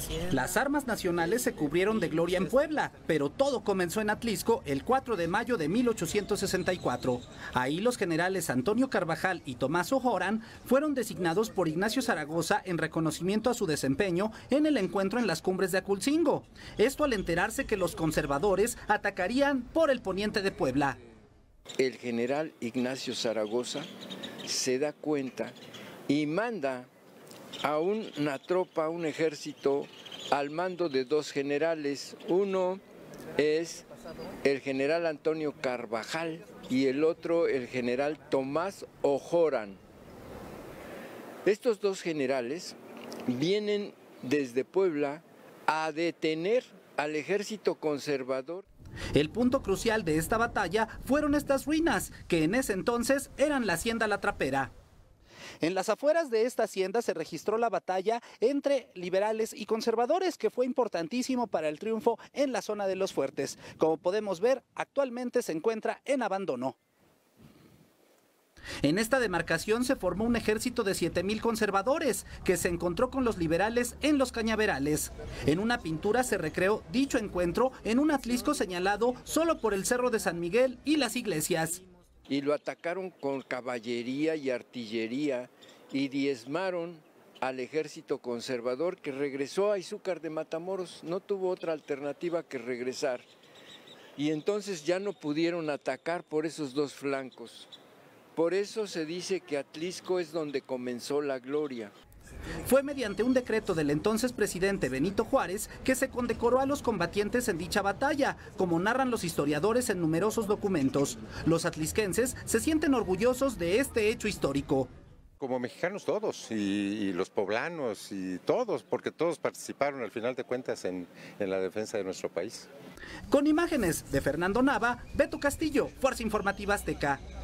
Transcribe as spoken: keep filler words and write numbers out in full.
Las armas nacionales se cubrieron de gloria en Puebla, pero todo comenzó en Atlixco el cuatro de mayo de mil ochocientos sesenta y cuatro. Ahí los generales Antonio Carvajal y Tomás O'Horan fueron designados por Ignacio Zaragoza en reconocimiento a su desempeño en el encuentro en las cumbres de Aculcingo. Esto al enterarse que los conservadores atacarían por el poniente de Puebla. El general Ignacio Zaragoza se da cuenta y manda a una tropa, un ejército al mando de dos generales. Uno es el general Antonio Carvajal y el otro el general Tomás O'Horan. Estos dos generales vienen desde Puebla a detener al ejército conservador. El punto crucial de esta batalla fueron estas ruinas, que en ese entonces eran la hacienda La Trapera. En las afueras de esta hacienda se registró la batalla entre liberales y conservadores, que fue importantísimo para el triunfo en la zona de los fuertes. Como podemos ver, actualmente se encuentra en abandono. En esta demarcación se formó un ejército de siete mil conservadores que se encontró con los liberales en los cañaverales. En una pintura se recreó dicho encuentro en un Atlixco señalado solo por el Cerro de San Miguel y las iglesias. Y lo atacaron con caballería y artillería y diezmaron al ejército conservador, que regresó a Izúcar de Matamoros. No tuvo otra alternativa que regresar. Y entonces ya no pudieron atacar por esos dos flancos. Por eso se dice que Atlixco es donde comenzó la gloria. Fue mediante un decreto del entonces presidente Benito Juárez que se condecoró a los combatientes en dicha batalla, como narran los historiadores en numerosos documentos. Los atlixquenses se sienten orgullosos de este hecho histórico. Como mexicanos todos, y, y los poblanos, y todos, porque todos participaron al final de cuentas en, en la defensa de nuestro país. Con imágenes de Fernando Nava, Beto Castillo, Fuerza Informativa Azteca.